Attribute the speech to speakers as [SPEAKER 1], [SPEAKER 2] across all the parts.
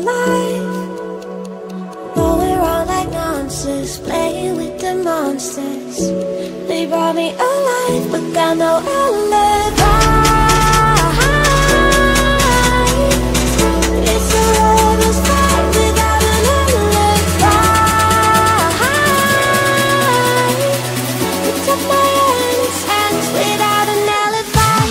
[SPEAKER 1] alive. Going around like monsters, playing with the monsters. They brought me alive, but got no alibi. It's a lover's fight without an alibi. You took my hands without an alibi.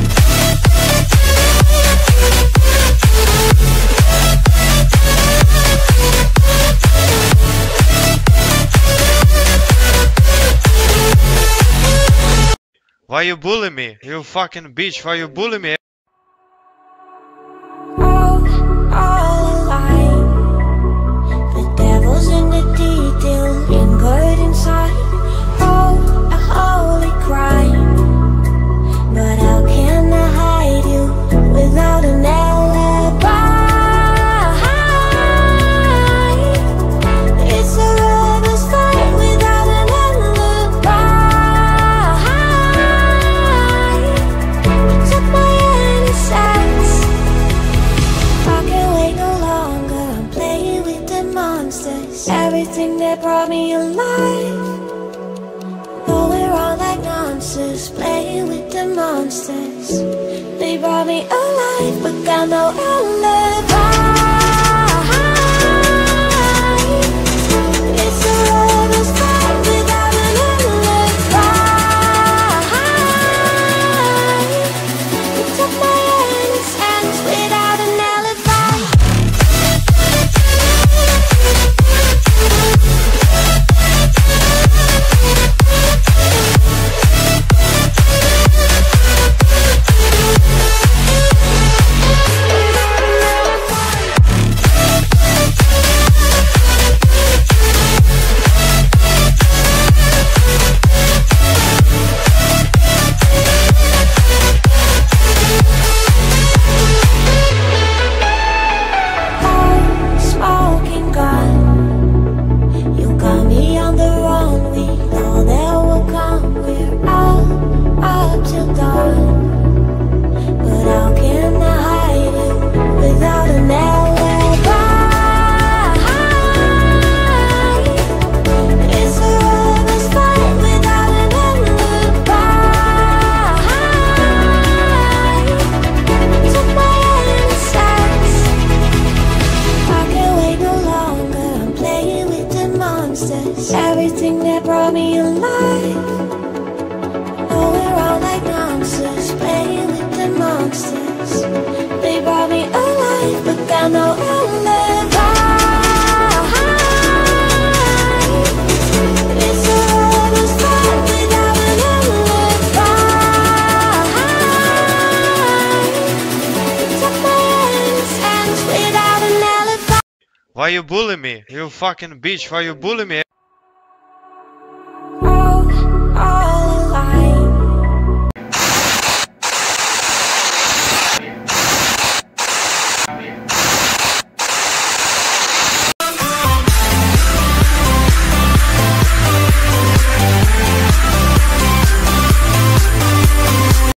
[SPEAKER 2] Why you bully me? You fucking bitch, why you bully me?
[SPEAKER 1] All alive. The devil's in the detail, lingered inside. Oh, a holy crime. But how can I hide you without an alibi? It's a lover's fight without an alibi. You took my innocence. I can't wait no longer. I'm playing with the monsters. Everything that brought me alive. Going around like monsters, playing with the monsters. They brought me alive, but got no alibi. It's a lover's fight without an alibi. You took my innocence without an alibi. Smoking gun, you got me on the run. We know that will come. We're out up till dawn. But how can I hide you without an alibi? It's a lover's fight without an alibi. You took my innocence. I can't wait no longer. I'm playing with the monsters. Everything that brought me alive. Going around like monsters, playing with the monsters. They brought me alive, but got no alibi. It's a lover's fight without an alibi. You took my innocence without an alibi.
[SPEAKER 2] Why you bully me? You fucking bitch, why you bully me?